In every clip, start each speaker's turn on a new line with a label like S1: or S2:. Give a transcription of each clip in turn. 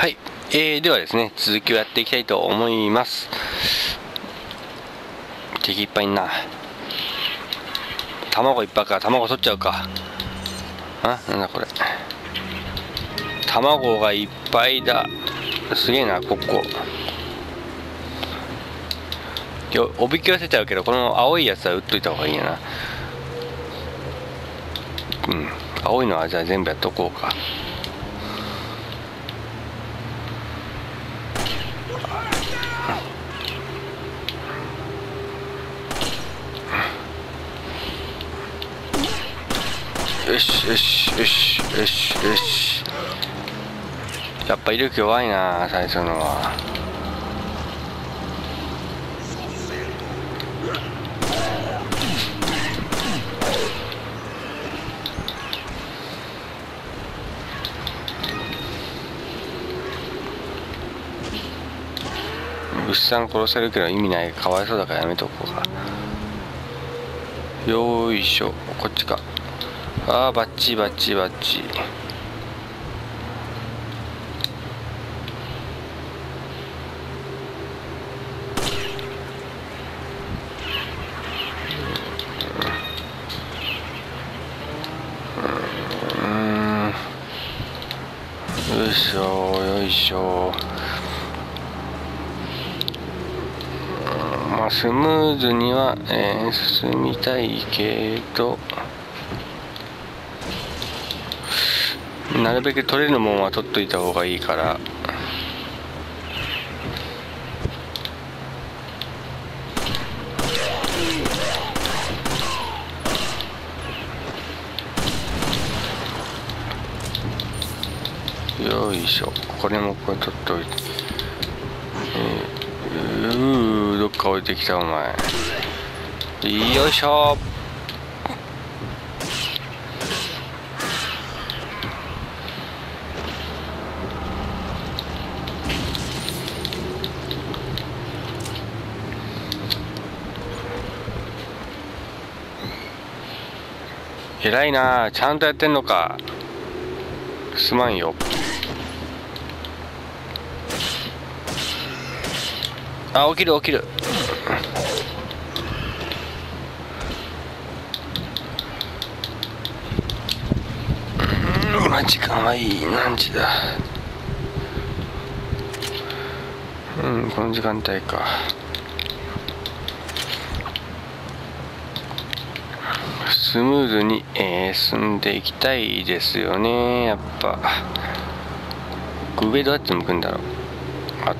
S1: はい、ではですね、続きをやっていきたいと思います。敵いっぱいいんな。卵いっぱいか。卵取っちゃうか。なんだこれ。卵がいっぱいだ。すげえな、ここ。おびき寄せちゃうけど、この青いやつは撃っといた方がいいやな。青いのはじゃあ全部やっとこうか。よしよしよしよしよし。やっぱ威力弱いな、最初のは。牛さん殺せるけど意味ない、かわいそうだからやめとこうか。よいしょ、こっちか。バッチバッチバッチ。よいしょよいしょ。まあスムーズには、進みたいけど、なるべく取れるもんは取っといた方がいいから。よいしょ、これもこれ取っといて。どっか置いてきたお前。よいしょ。偉いな、ちゃんとやってんのか。すまんよ。起きる起きる。時間はいい。何時だ。この時間帯か。スムーズに、進んでいきたいですよね。やっぱ上どうやって向くんだろう。あった。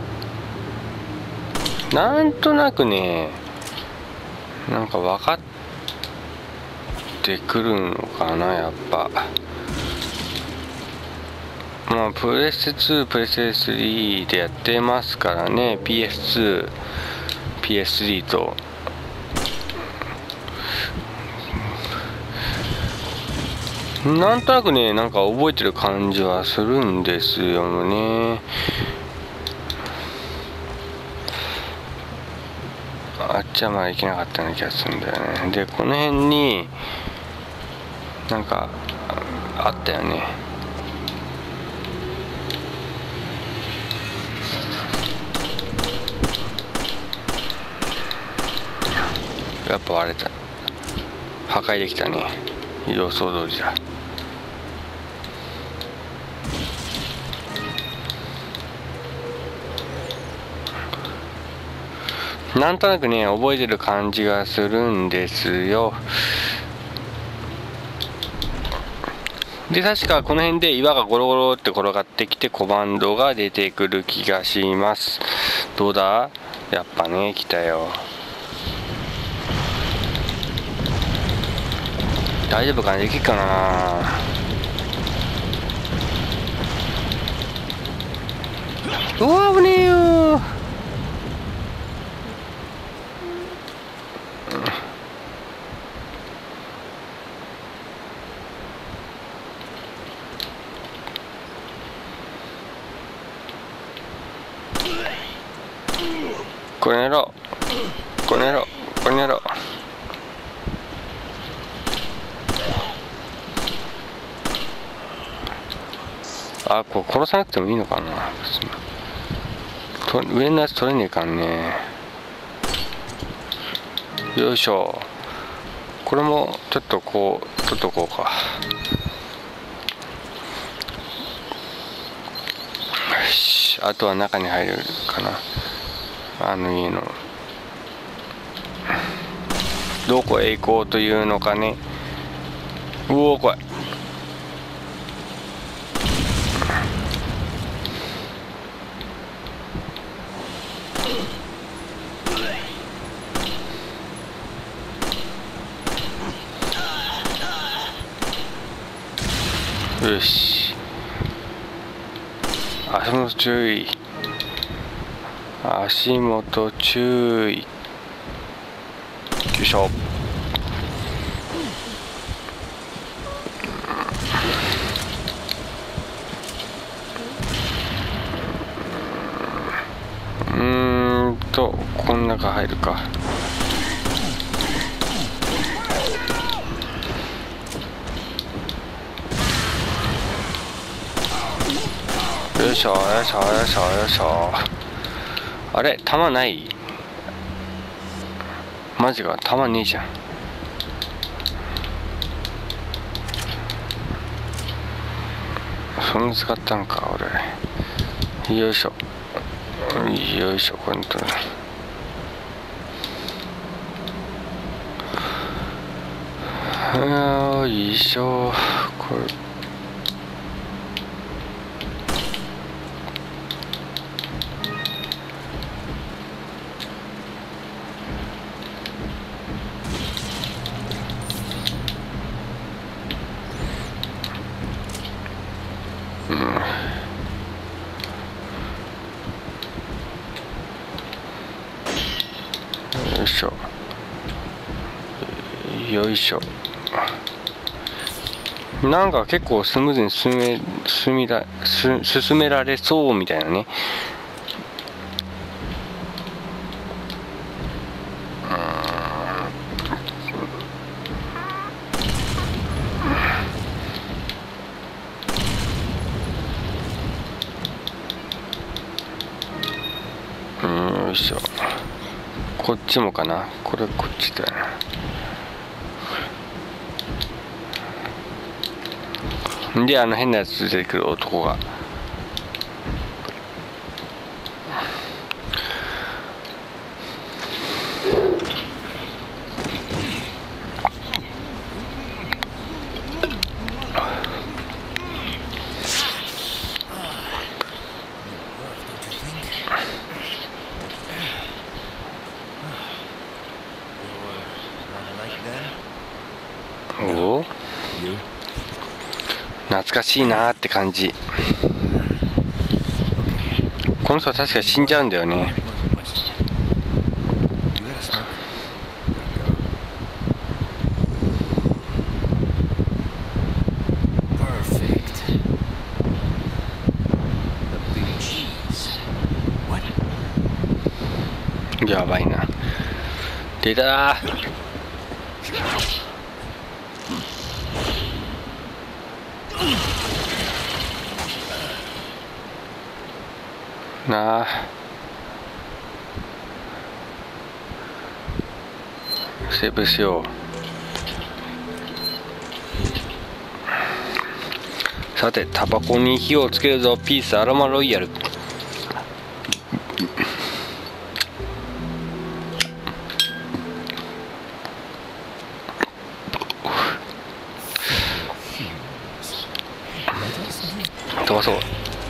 S1: なんとなくね、なんか分かってくるのかな、やっぱ。まあプレステ2、プレステ3でやってますからね。 PS2、PS3 と。なんとなくね、なんか覚えてる感じはするんですよね。あっちはまだ行けなかったような気がするんだよね。でこの辺になんかあったよね。やっぱ割れた。破壊できたね。予想通りだ。なんとなくね、覚えてる感じがするんですよ。で確かこの辺で岩がゴロゴロって転がってきてコマンドが出てくる気がします。どうだ、やっぱね、来たよ。大丈夫かな、できるかな。うわ危ねえよ。これやろう、これやろう、これやろう。 これ殺さなくてもいいのかな。上のやつ取れねえかんね。よいしょ。これもちょっとこう取っとこうか。よし、あとは中に入るかな。あの家のどこへ行こうというのかね。うおー、怖い。よし、足元注意、足元注意。よいしょ。この中入るか。よいしょよいしょよいしょよいしょ。あれ、弾ない？マジか、弾ねえじゃん。そんな使ったんか俺。よいしょよいしょ。これとよいしょ。これよいしょよいしょ。なんか結構スムーズに進められそうみたいなね。よいしょ。こっちもかな。これこっちだよな。で、変なやつ出てくる男が。おお、懐かしいなーって感じ。この人は確か死んじゃうんだよね。やばいな。出たー。なあ、セーブしよう。さて、タバコに火をつけるぞ。ピースアロマロイヤル。飛ばそう。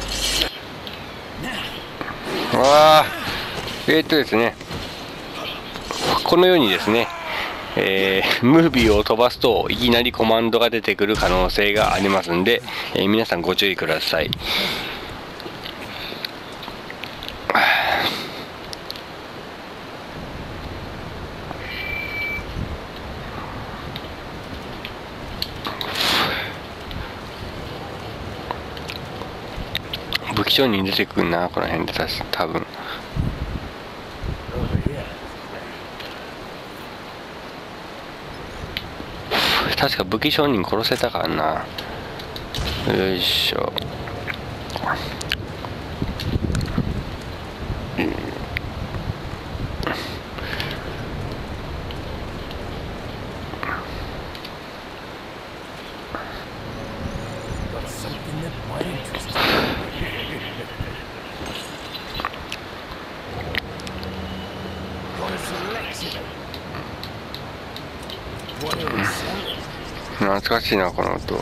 S1: ですね、このようにですね、ムービーを飛ばすといきなりコマンドが出てくる可能性がありますんで、皆さんご注意ください。武器商人出てくるな、この辺で多分。確か武器商人殺せたからな。よいしょ。 かしいなこの音。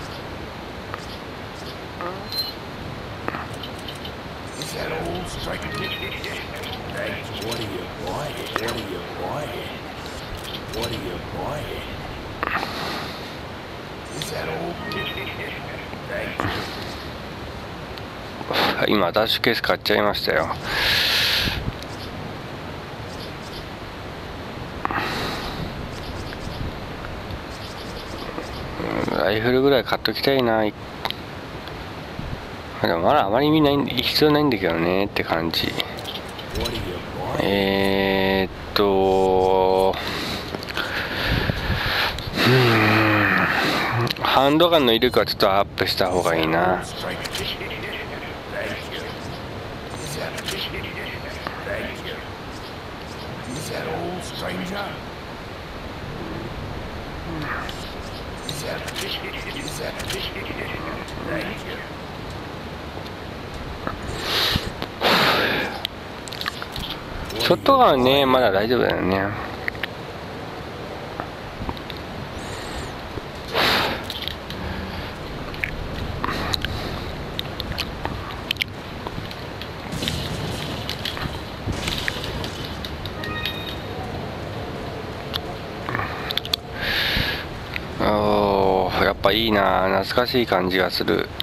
S1: 今アタッシュケース買っちゃいましたよ。ライフルぐらい買っときたいな。でもまだあまり見ない必要ないんだけどねって感じ。ハンドガンの威力はちょっとアップした方がいいな。ショットガンはねまだ大丈夫だよね。やっぱいいな、懐かしい感じがする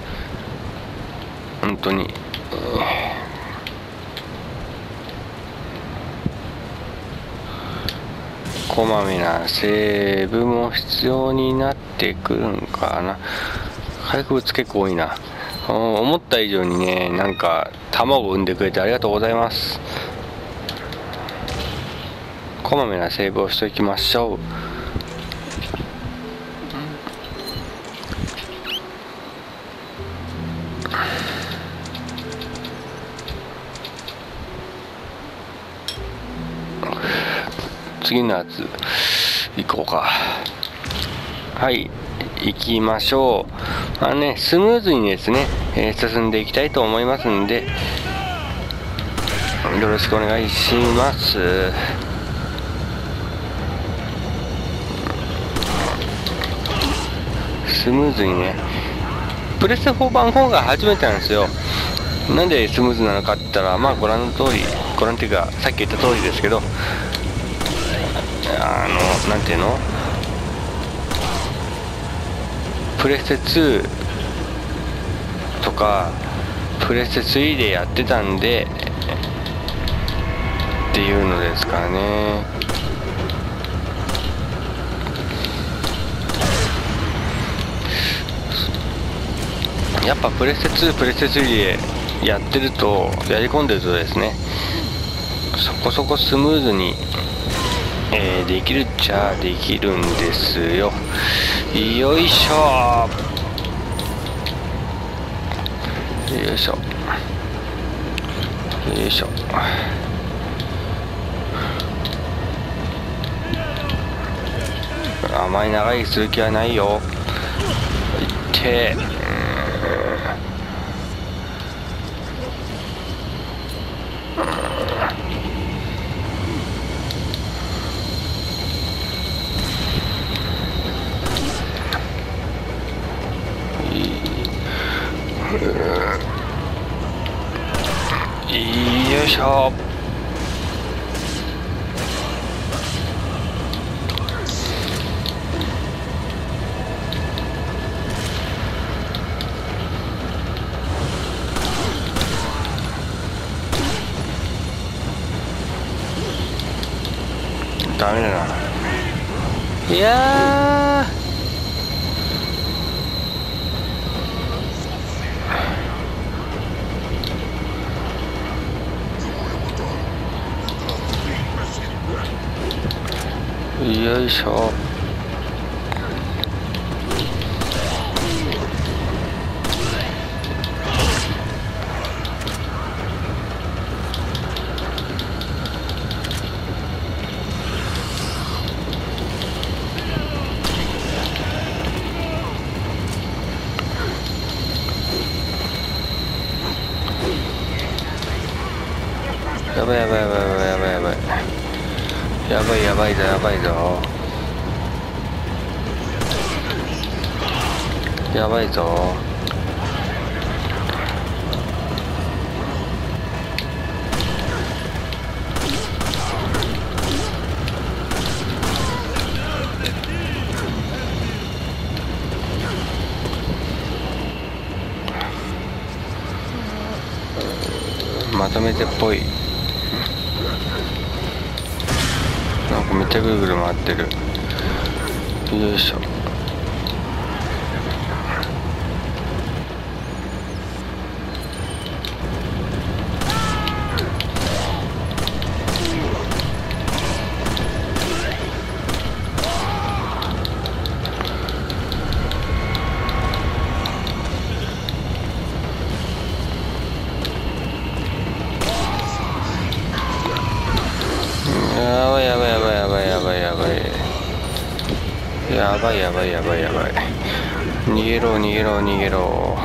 S1: 本当に。こまめなセーブも必要になってくるんかな。回復物結構多いな。思った以上にね、なんか卵を産んでくれてありがとうございます。こまめなセーブをしておきましょう。次のやつ行こうか。はい、行きましょう。スムーズにですね、進んでいきたいと思いますんでよろしくお願いします。スムーズにね、プレステ4版4が初めてなんですよ。なんでスムーズなのかって言ったら、まあご覧の通り、ご覧っていうかさっき言った通りですけど、なんていうの、プレステ2とかプレステ3でやってたんでっていうのですからね。やっぱプレステ2プレステ3でやってると、やり込んでるとですね、そこそこスムーズにできるっちゃできるんですよ。よいしょよいしょよいしょ。あまり長いする気はないよ。いってよいしょ。ダメだな。いやよいしょ。やばいやばいやばいやばいやばいやばいやばいやばいぞやばいぞ。 やばいぞ。まとめてっぽい。なんかめっちゃぐるぐる回ってる。よいしょ。やばいやばいやばいやばいやばいやばいやばいやばいやばいやばい。逃げろ逃げろ逃げろ。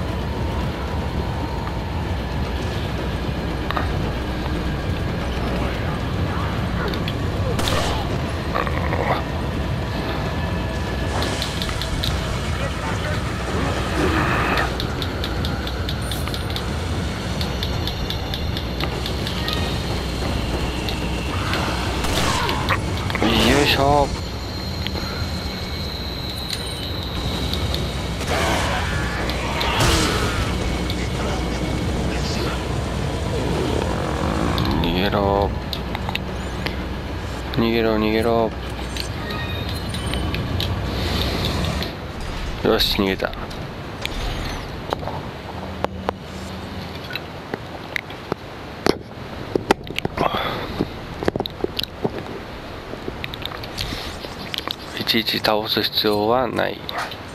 S1: よいしょ。逃げろ逃げろ逃げろ。よし逃げた。いちいち倒す必要はない。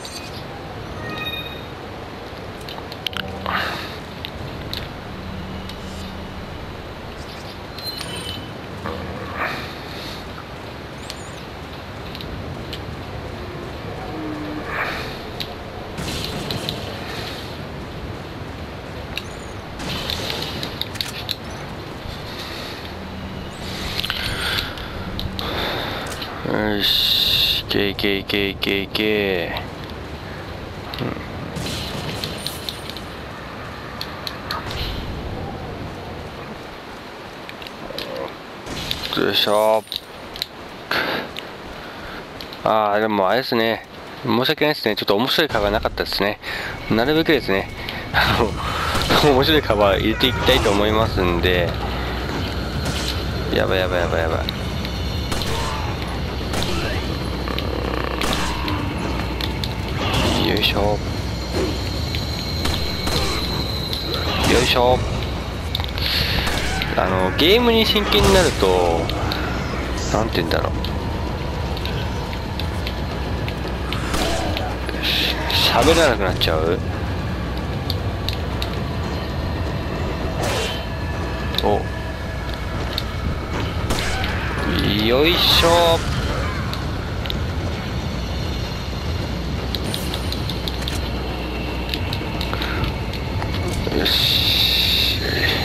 S1: よし、けいけいけいけいけ。よいしょ。ああ、でもあれですね。申し訳ないですね。ちょっと面白いカバーなかったですね。なるべくですね、面白いカバー入れていきたいと思いますんで。やばいやばいやばいやばい。よいしょよいしょ。ゲームに真剣になるとなんて言うんだろう、喋らなくなっちゃう。お、よいしょ。よし、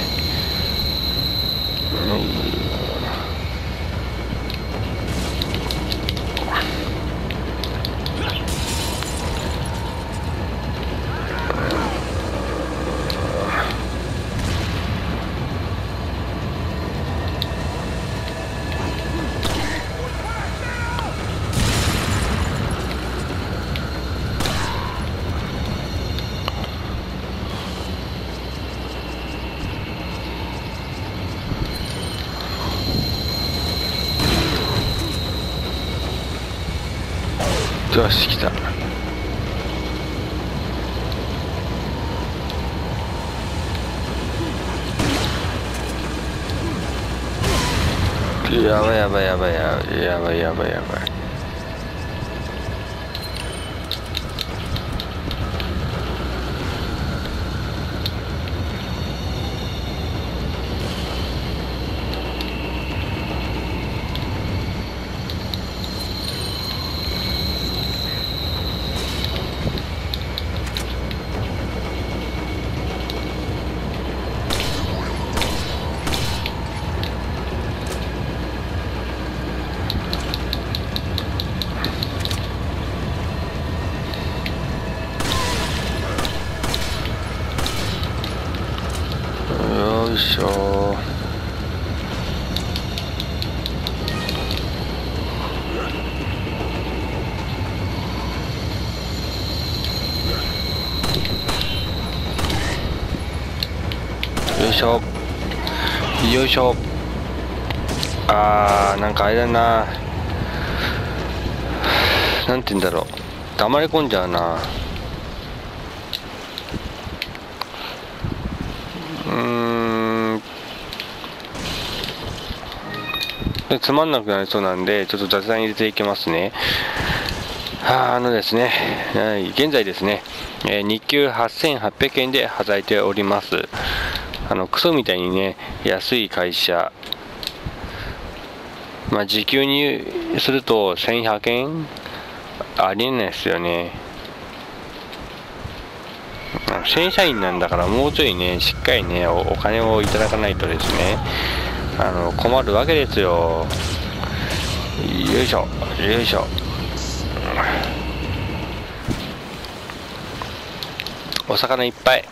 S1: よし来た。やばいやばいやばいやばいやばいやばいやばい。 よいしょ。よいしょよいしょ。なんかあれだな、なんて言うんだろう、黙り込んじゃうな。つまんなくなりそうなんで、ちょっと雑談入れていきますね。ですね、現在ですね、日給8800円で働いております。クソみたいにね、安い会社。時給にすると1100円ありえないですよね。正社員なんだから、もうちょいね、しっかりね、お金をいただかないとですね、困るわけですよ。よいしょよいしょ。お魚いっぱい。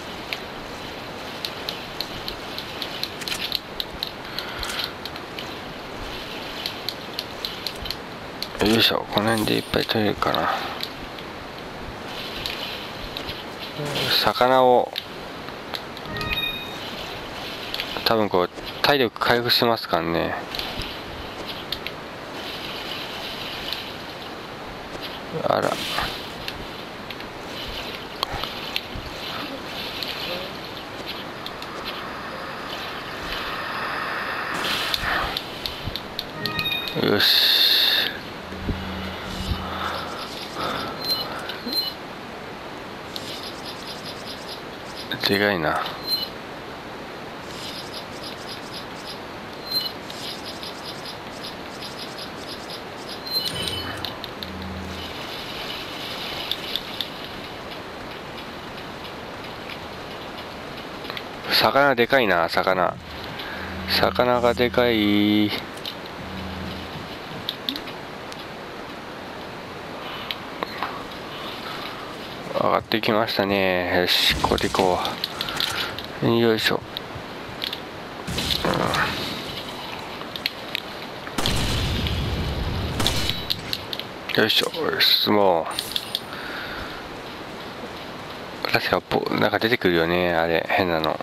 S1: よいしょ、この辺でいっぱい取れるかな。魚を多分こう体力回復しますからね。あら、よし。でかいな。魚でかいな、魚がでかい。上がってきましたね。よし、これでいこう。よいしょ。よいしょ。もう確かなんか出てくるよね、あれ変なの。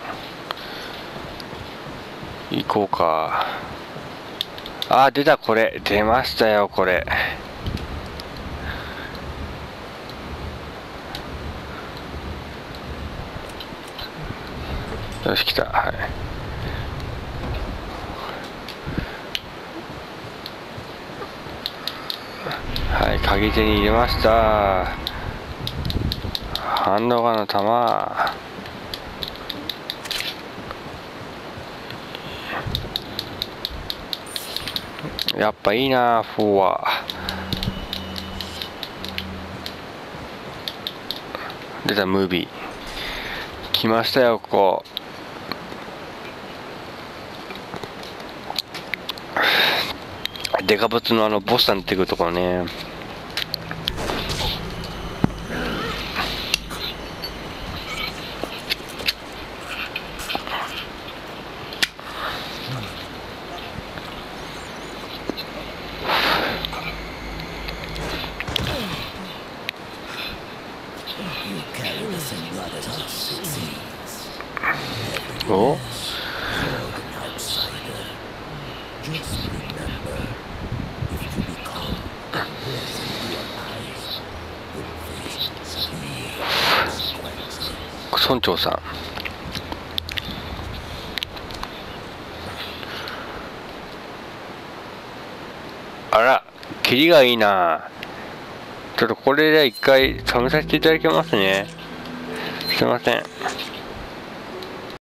S1: 行こうか。出た、これ出ましたよ、これ。よし、来た。はいはい、鍵手に入れました。ハンドガンの弾。やっぱいいな、4は。出た、ムービー来ましたよ、ここ。デカブツのボスさん出てくるところね。お、村長さん。あら、キリがいいな。ちょっとこれで一回試させていただきますね。すいません。